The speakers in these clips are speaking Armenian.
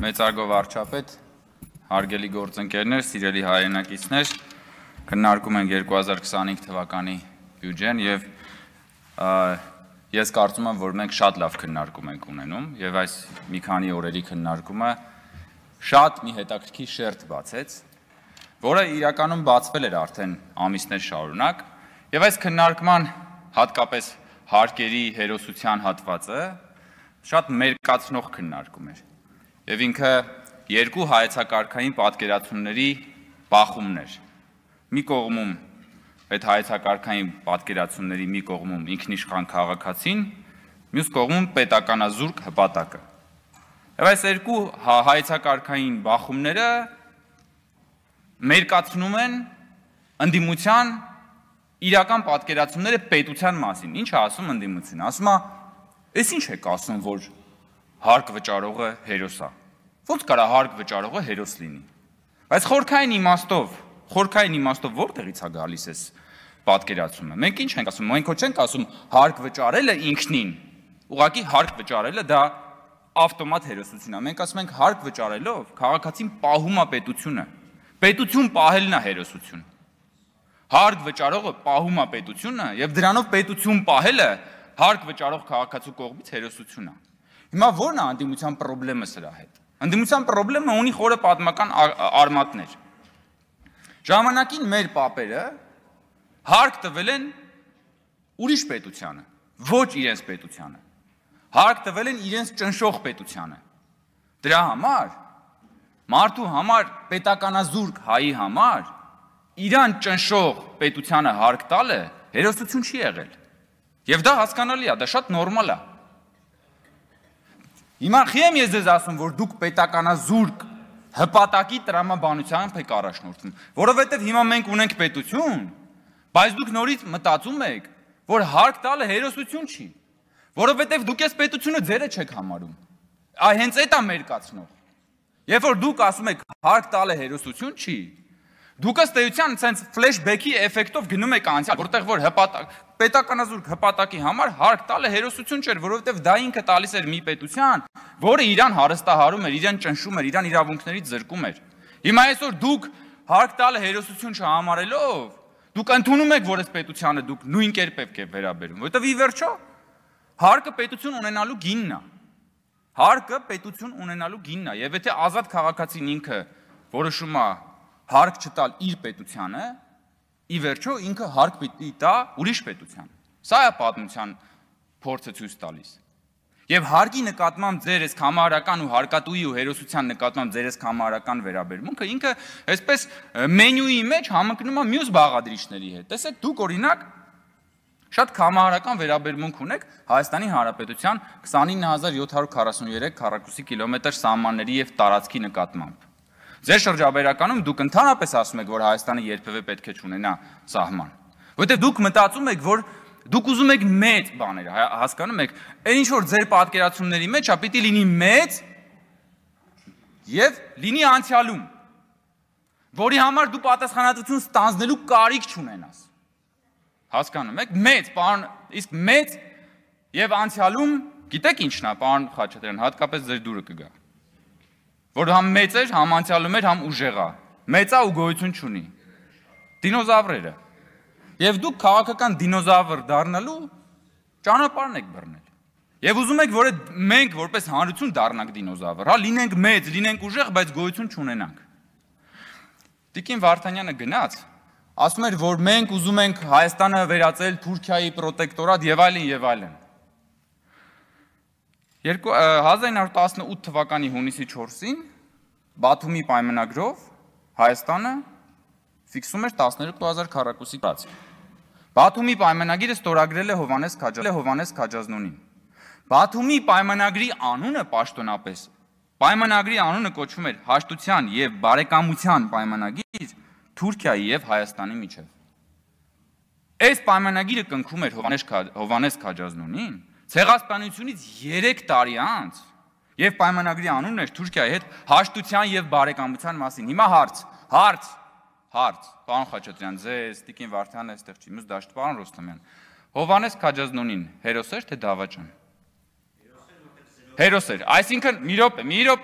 Մեծարգո վարչապետ, հարգելի գործընկերներ, սիրելի հայրենակիցներ, քննարկում ենք 2025 թվականի բյուջեն եւ ես կարծում եմ, որ մենք շատ լավ քննարկում ենք ունենում եւ այս մի քանի օրերի քննարկումը շատ մի հետաքրքիր շերտ բացեց, որը իրականում բացվել էր արդեն ամիսներ շարունակ եւ այս քննարկման հատկապես հարկերի հերոսության հատվածը շատ մերկացնող քննարկում էր եւ ինքը երկու հայեցակարգային պատկերացումների բախումներ։ Մի կողմում այդ հայեցակարգային պատկերացումների մի կողմում ինքնիշխան քաղաքացին, մյուս կողմում պետականազուրկ հպատակը։ Եվ այս երկու հայեցակարգային բախումները մերկացնում են ընդդիմության իրական պատկերացումները պետության մասին։ Ինչ է ասում ընդդիմությունը։ Ասում է, «Էս ինչ եք ասում, որ հարկ վճարողը հերոս է։ Ոնց կարա հարկ վճարողը հերոս լինի»։ Բայց խորքային իմաստով որտեղից է գալիս այս պատկերացումը։ Մենք ինչ ենք ասում։ Մենք չենք ասում հարկ վճարելը ինքնին, ուղղակի հարկ վճարելը դա ավտոմատ հերոսություն է։ Մենք ասում ենք հարկ վճարելով քաղաքացին պահում է պետությունը։ Պետություն պահելն է հերոսություն։ Հարկ վճարողը պահում է պետությունը եւ դրանով պետություն պահելը հարկ վճարող քաղաքացու կողմից հերոսություն է։ Հիմա ո՞րն է ընդդիմության խնդրեմը սրա հետ։ Ընդդիմության խնդրեմը ունի խորը պատմական արմատներ։ Ժամանակին մեր պապերը հարկ տվել են ուրիշ պետությանը, ոչ իրենց պետությանը։ Հարկ տվել են իրենց ճնշող պետությանը։ Դրա համար մարդու համար պետականազուրկ հայի համար իրան ճնշող պետությանը հարկ տալը հերոսություն չի եղել։ Եվ դա հասկանալի է, դա շատ նորմալ է։ Հիմա խիեմ ես ձեզ ասում, որ դուք պետականազուրկ հպատակի տրամաբանությամբ եք առաջնորդվում, որովհետև հիմա մենք ունենք պետություն, բայց դուք նորից մտածում եք, որ հարկ տալը հերոսություն չի, որովհետև դուք այս պետությունը ձերը չեք համարում։ Հենց այդ է մերկացնող։ Երբ որ դուք ասում եք հարկ տալը հերոսություն չի, դուք ըստ էության ցենց ֆլեշբեքի էֆեկտով գնում եք անցյալ, որտեղ որ պետականազուրկ հպատակի համար հարկ տալը հերոսություն չէր, որովհետև դա ինքը տալիս էր մի պետության, որը իրան հարստահարում էր, իրան ճնշում էր, իրան իրավունքներից զրկում էր։ Հիմա այսօր դուք հարկ տալը հերոսություն չհամարելով, դուք ընդունում եք, որ այս պետությանը դուք նույն կերպով եք վերաբերում, որովհետև ի վերջո հարկը պետություն ունենալու գինն է։ Հարկը պետություն ունենալու գինն է, եւ եթե ազատ քաղաքացին ինքը որոշում է հարկ չտալ իր պետությանը, ի վերջո ինքը հարկ պիտի տա ուրիշ պետության։ Սա է պատմության փորձը ցույց տալիս։ Եվ հարկի նկատմամբ ձեր այս համահարական ու հարկատուի ու հերոսության նկատմամբ ձեր այս համահարական վերաբերմունքը ինքը այսպես մենյուի մեջ համընկնում է մյուս բաղադրիչների հետ։ Տեսեք, դուք օրինակ շատ համահարական վերաբերմունք ունեք Հայաստանի Հանրապետության 29743 քառակուսի կիլոմետր սահմանների եւ տարածքի նկատմամբ։ Ձեր շրջաբերականում դուք ընդհանրապես ասում եք, որ Հայաստանը երբևէ պետք է չունենա սահման։ Որտեղ դուք մտածում եք, որ դուք ուզում եք մեծ բաներ, հասկանում եք, այն ինչ որ ձեր պատկերացումների մեջ է, պիտի լինի մեծ եւ լինի անցյալում, որի համար դու պատասխանատվություն ստանձնելու կարիք չունենաս։ Հասկանում եք, մեծ, պարոն, իսկ մեծ եւ անցյալում, գիտեք ինչն է, պարոն Խաչատրյան, հատկապես ձեր դուրը կգա։ Որ համ մեծ էր, համ անցյալում էր, համ ուժեղ է։ Մեծ է ու գոյություն չունի։ Դինոզավրերը։ Եվ դուք քաղաքական դինոզավր դառնալու ճանապարհն եք բռնել։ Եվ ուզում եք, որ մենք որպես հանրություն դառնանք դինոզավր, հա, լինենք մեծ, լինենք ուժեղ, բայց գոյություն չունենանք։ Տիկին Վարդանյանը գնաց, ասում էր, որ մենք ուզում ենք Հայաստանը վերածել Թուրքիայի պրոտեկտորատ եւ այլն եւ այլն։ 1918 թվականի հունիսի 4-ին Բաթումի պայմանագրով Հայաստանը ֆիքսում էր 12000 քառակուսի տարածք։ Բաթումի պայմանագիրը ստորագրել է Հովհաննես Քաջազնոնին։ Բաթումի պայմանագրի անունը պաշտոնապես պայմանագրի անունը կոչվում էր Հաշտության եւ բարեկամության պայմանագիր Թուրքիայի եւ Հայաստանի միջեւ։ Այս պայմանագիրը կնքում էր Հովհաննես Քաջազնոնին Ցեղասպանությունից 3 տարի անց եւ պայմանագրի անունն էր Թուրքիայի հետ հաշտության եւ բարեկամության մասին։ Հիմա հարց, պարոն Խաչատրյան, ձեզ, Տիկին Վարդանը այստեղ չի, մյուս դաշտ, պարոն Ռոստոմյան։ Հովհաննես Քաջազնոնին հերոս էր թե դավաճան։ Հերոս էր, այսինքն մի րոպե,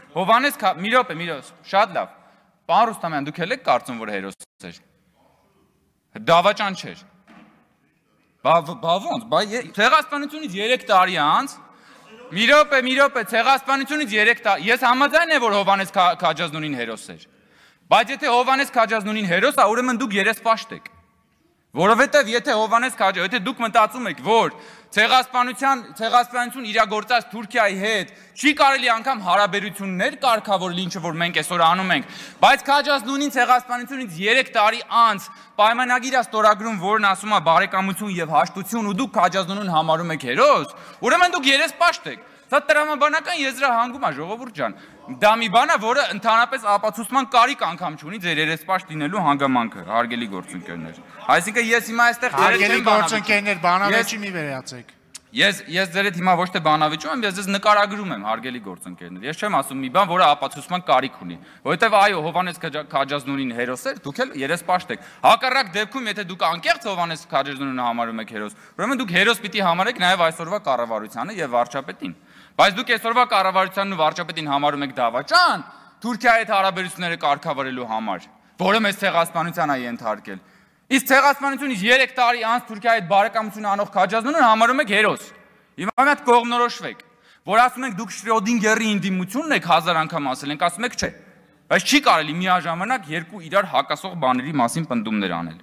Հովանես մի րոպե, շատ լավ։ Պարոն Ռուստամյան, դուք եք կարծում, որ հերոս էր։ Դավաճան չէր։ Բա ոնց, ցեղասպանությունից 3 տարի անց մի րոպե, ցեղասպանությունից 3 տարի, ես համաձայն եմ, որ Հովանես Քաջազնունին հերոս էր։ Բայց եթե Հովանես Քաջազնունին հերոս է, ուրեմն դուք երեսպաշտ եք։ Որովհետև եթե Հովանես Քաջազնունը, եթե դուք մտածում եք, որ ցեղասպանություն իրագործած Թուրքիայի հետ չի կարելի անգամ հարաբերություններ կարգավորել, ինչը որ մենք այսօր անում ենք, բայց Քաջազնունին ցեղասպանությունից 3 տարի անց պայմանագիր է ստորագրում, որն ասում է բարեկամություն եւ հաշտություն, ու դուք Քաջազնունին համարում եք հերոս, ուրեմն դուք երեսպաշտ եք։ Սա տրամաբանական եզրահանգում է, ժողովուրդ ջան։ Դա մի բան է, որը ընդհանրապես ապացուցման կարիք անգամ չունի ձեր երեսպաշտ լինելու հանգամանքը, հարգելի գործընկերներ։ Այսինքն ես հիմա այստեղ հարգելի գործընկերներ, բանավեճի մի վերացեք։ Ես ձեր հետ հիմա ոչ թե բանավիճում եմ, ես ձեզ նկարագրում եմ, հարգելի գործընկերներ։ Ես չեմ ասում մի բան, որը ապացուցման կարիք ունի, որովհետև այո, Հովանես Քաջազնունին հերոս էր, դուք էլ երեսպաշտ եք։ Հակառակ դեպքում, եթե դուք անկեղծ Հովանես Քաջազնունին համարում եք հերոս, ուրեմն դուք հերոս պիտի համարեք նաև այսօրվա կառավարությանը եւ վարչապետին։ Բայց դուք այսօրվա կառավարությանն ու վարչապետին համարում եք դավաճան Թուրքիայի հետ հարաբերությունները կարգավորելու համար, որը մեծ ցեղասպանության է ենթարկել։ Իսկ ցեղասպանությունից 3 տարի անց Թուրքիայի հետ բարեկամություն անող Քաջազնունին համարում եք հերոս։ Հիմա մի հատ կողմնորոշվեք, որ ասում ենք դուք Շրոդինգերի ինդիմությունն եք 1000 անգամ ասել ենք, ասում եք չէ։ Բայց չի կարելի միաժամանակ երկու իրար հակասող բաների մասին պնդումներ անել։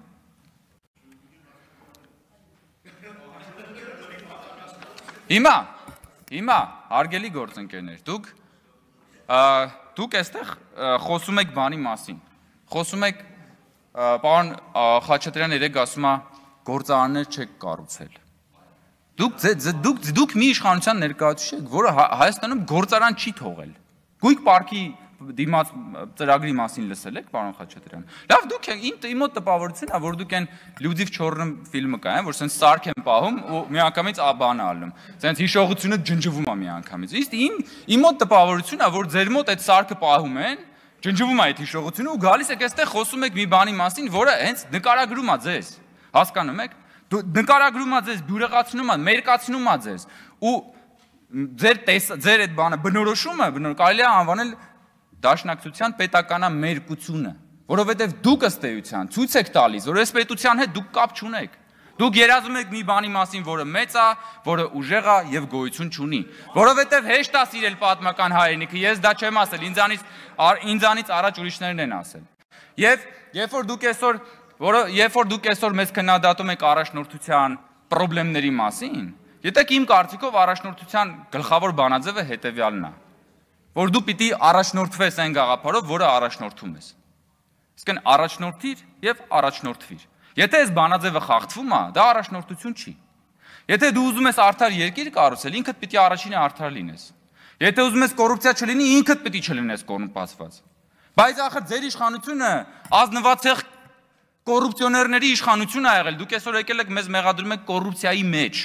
Հիմա հարգելի գործընկերներ, դուք այստեղ խոսում եք բանի մասին։ Խոսում եք պարոն Խաչատրյան երեք ասում է գործարաններ չեք կառուցել։ Դուք մի իշխանության ներկայացուցիչ եք, որը Հայաստանում գործարան չի թողել։ Գույք պարկի դիմաց ծրագրի մասին լսել եք, պարոն Խաչատրյան։ Լավ, դուք իմ մոտ տպավորությունն է, որ դուք այն Լյուդիվ Չորրն ֆիլմը կա, որ սենց սարք են պահում ու միանգամից բան ալնում։ Սենց հիշողությունը ջնջվում է միանգամից։ Իսկ իմ մոտ տպավորությունն է, որ ձեր մոտ այդ սարքը պահում են, ջնջվում է այդ հիշողությունը ու գալիս եք այստեղ խոսում եք մի բանի մասին, որը հենց նկարագրում է ձեզ։ Հասկանում եք։ Նկարագրում է ձեզ, բյուրեղացնում է, մերկացնում է ձեզ։ Ու ձեր այդ բանը բնորոշումը կարելի է անվանել դաշնակցության պետականամերկությունը, որովհետև դուք ըստ էության ցույց եք տալիս, որ այս պետության հետ դուք կապ չունեք։ Դուք երազում եք մի բանի մասին, որը մեծ է, որը ուժեղ է եւ գոյություն չունի, որովհետև հեշտ է սիրել պատմական հայրենիքը, ես դա չեմ ասել, ինձանից առաջ ուրիշներն են ասել։ Եվ երբ որ դուք այսօր մեզ քննադատում եք առաջնորդության խնդիրների մասին, յետեք իմ կարծիքով առաջնորդության գլխավոր բանաձևը հետեւյալն է, որ դու պիտի առաջնորդվես այն գաղափարով, որը առաջնորդում ես։ Իսկն առաջնորդիր եւ առաջնորդվիր։ Եթե այս բանաձևը խախտվում է, դա առաջնորդություն չի։ Եթե դու ուզում ես արդար երկիր կառուցել, ինքդ պիտի առաջինը արդար լինես։ Եթե ուզում ես կոռուպցիա չլինի, ինքդ պիտի չլինես կոռումպացված։ Բայց ախր ձեր իշխանությունը ազնվացեղ կոռուպցիոներների իշխանություն է եղել։ Դուք այսօր եկել եք մեզ մեղադրում եք կոռուպցիայի մեջ։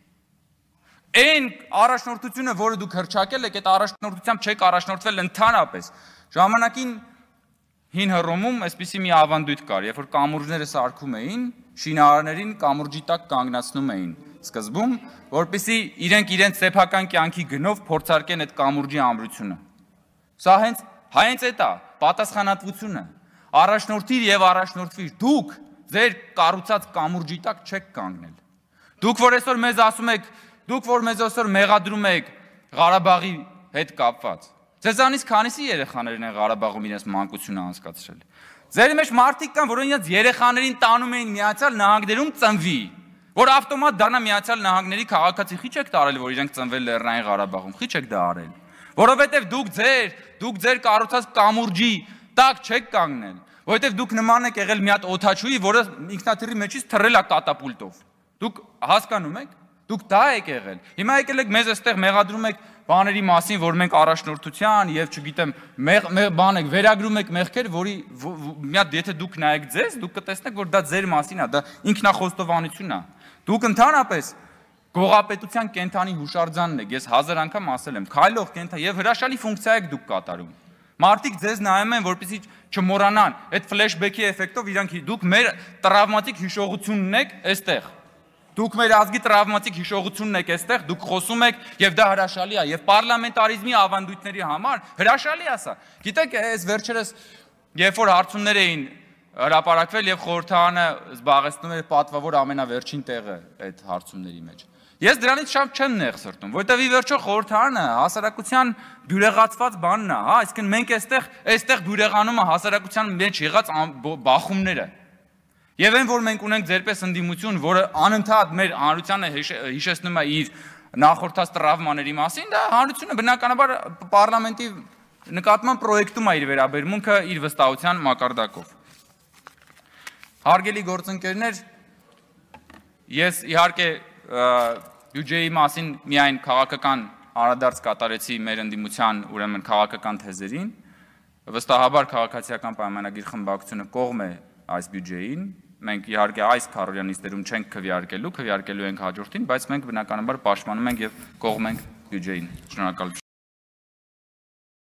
Այն առաջնորդությունը, որը դուք հռչակել եք, այդ առաջնորդությամբ չեք առաջնորդվել ընդհանրապես։ Ժամանակին Հին Հռոմում այսպիսի մի ավանդույթ կար, երբ որ կամուրջները սարքում էին, շինարարներին կամուրջի տակ կանգնացնում էին սկզբում, որպեսզի իրենց սեփական կյանքի գնով փորձարկեն այդ կամուրջի ամրությունը։ Սա հենց այդ է, պատասխանատվությունը։ Առաջնորդիր եւ առաջնորդվիր։ Դուք ձեր կառուցած կամուրջի տակ չեք կանգնել։ Դուք որ այսօր մեզ ասում եք, դուք որ մեզ այսօր մեղադրում եք Ղարաբաղի հետ կապված։ Ձեզանից քանիսի երեխաներն են Ղարաբաղում իրենց մանկությունը անցկացրել։ Ձեր մեջ մարդիկ կան, որ իրենց երեխաներին տանում էին Միացյալ Նահանգներում ծնվի, որ ավտոմատ դառնա Միացյալ Նահանգների քաղաքացի։ Խի չեք տարել, որ իրենք ծնվել Լեռնային Ղարաբաղում։ Խի չեք դա արել։ Որովհետև դուք ձեր կառուցած կամուրջի տակ չեք կանգնել, որովհետև դուք նման եք եղել մի հատ օթաչուի, որը ինքնաթիռի մեջից թռել է կատապուլտով։ Դուք հասկանում եք։ Դուք դա եք եղել։ Հիմա եկել եք մեզ այստեղ մեղադրում եք բաների մասին, որ մենք առաջնորդության եւ չգիտեմ, բան եք, վերագրում եք մեղքեր, որի մի հատ եթե դուք նայեք ձեզ, դուք կտեսնեք, որ դա ձեր մասին է, դա ինքնախոստովանություն է։ Դուք ընդհանրապես գողապետության կենթանի հուշարձանն եք, ես 1000 անգամ ասել եմ, քայլող կենթան եւ հրաշալի ֆունկցիա եք դուք կատարում։ Մարդիկ ձեզ նայում են, որպեսզի չմոռանան այդ ֆլեշբեքի էֆեկտով իրանք դուք մեր տրավմատիկ հիշողությունն եք այստեղ։ Դուք մեր ազգի տրավմատիկ հիշողությունն եք այստեղ, դուք խոսում եք եւ դա հրաշալի է եւ պարլամենտարիզմի ավանդույթների համար հրաշալի է սա։ Գիտեք, այս վերջերս երբ որ հարցումներ էին հրապարակվել եւ խորհրդարանը զբաղեցնում էր պատվավոր ամենավերջին տեղը այդ հարցումների մեջ։ Ես դրանից շատ չեմ նեղսրտում, որովհետեւ ի վերջո խորհրդարանը հասարակության բյուրեղացված բանն է, հա, այսինքն մենք այստեղ բյուրեղանում է հասարակության մեջ եղած բախումները։ Եվ այն, որ մենք ունենք ձերպես ընդդիմություն, որը անընդհատ մեր հանրությանը հիշեցնում է իր նախորդած տրավմաների մասին, դա հանրությունը բնականաբար պարլամենտի նկատմամբ պրոյեկտում է իր վերաբերմունքը իր վստահության մակարդակով։ Հարգելի գործընկերներ, ես իհարկե բյուջեի մասին միայն քաղաքական անդրադարձ կատարեցի մեր ընդդիմության ուրեմն քաղաքական թեզերին, վստահաբար քաղաքացիական պայմանագիր խմբակցությունը կողմ է այս բյուջեին, մենք իհարկե այս քառորյա նիստերում չենք քվեարկելու ենք հաջորդին, բայց մենք բնականաբար պաշտպանում ենք եւ կողմ ենք բյուջեին։ Շնորհակալություն։